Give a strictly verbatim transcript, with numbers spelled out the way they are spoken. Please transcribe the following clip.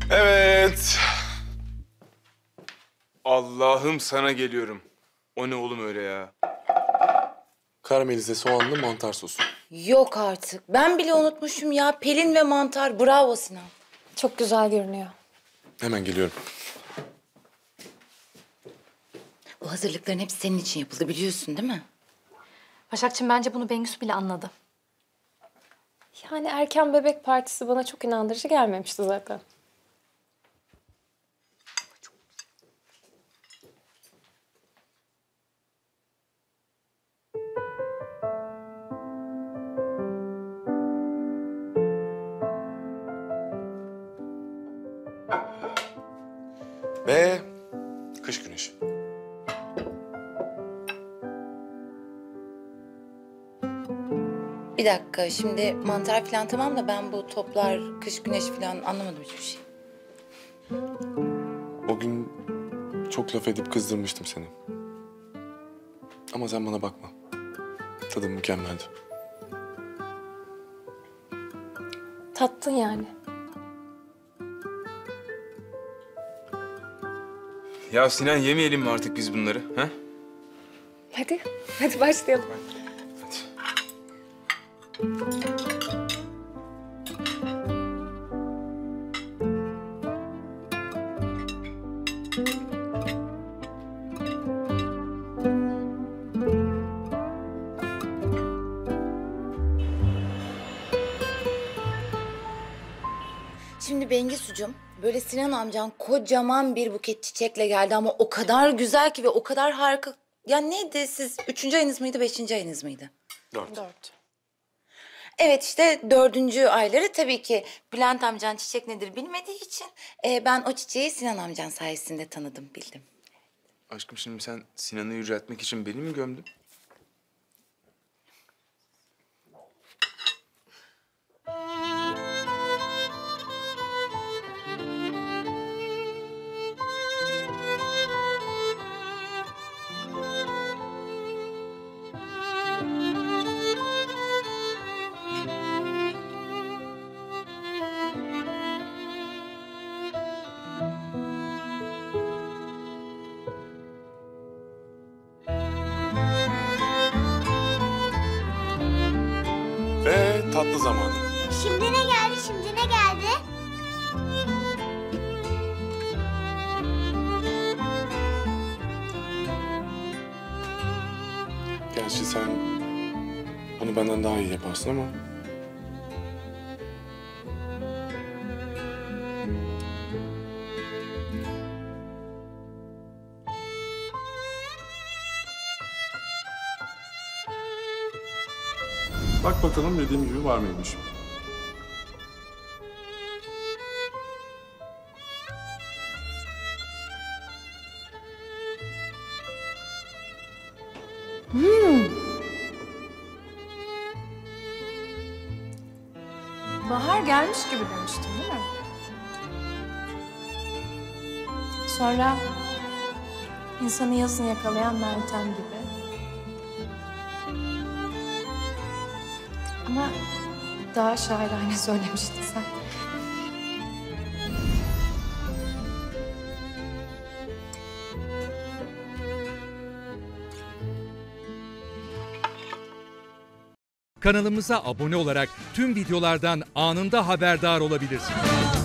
Evet. Allah'ım sana geliyorum. O ne oğlum öyle ya? Karamelize soğanlı mantar sosu. Yok artık. Ben bile unutmuşum ya. Pelin ve mantar. Bravo Sinan. Çok güzel görünüyor. Hemen geliyorum. Bu hazırlıkların hepsi senin için yapıldı biliyorsun değil mi? Başakçığım bence bunu Bengüs bile anladı. Yani erken bebek partisi bana çok inandırıcı gelmemişti zaten. Ve kış güneşi. Bir dakika şimdi mantar falan tamam da ben bu toplar, kış güneş falan anlamadım hiçbir şey. O gün çok laf edip kızdırmıştım seni. Ama sen bana bakma. Tadım mükemmeldi. Tattın yani. Ya Sinan yemeyelim mi artık biz bunları? Ha? Hadi, hadi başlayalım. Hadi. Şimdi Bengisucuğum, böyle Sinan amcan kocaman bir buket çiçekle geldi ama o kadar güzel ki ve o kadar harika. Ya neydi siz? Üçüncü ayınız mıydı, beşinci ayınız mıydı? Dört. Dört. Evet işte dördüncü ayları tabii ki Bülent amcan çiçek nedir bilmediği için e, ben o çiçeği Sinan amcan sayesinde tanıdım, bildim. Aşkım şimdi sen Sinan'ı yüceltmek için beni mi gömdün? Ve tatlı zamanı. Şimdi ne geldi, şimdi ne geldi? Gerçi sen bunu benden daha iyi yaparsın ama... Bak bakalım dediğim gibi var mıymış? Bahar gelmiş gibi demiştin değil mi? Sonra insanı yazın yakalayan Meltem gibi. Ama daha şairane söylemiştin sen. Kanalımıza abone olarak tüm videolardan anında haberdar olabilirsiniz.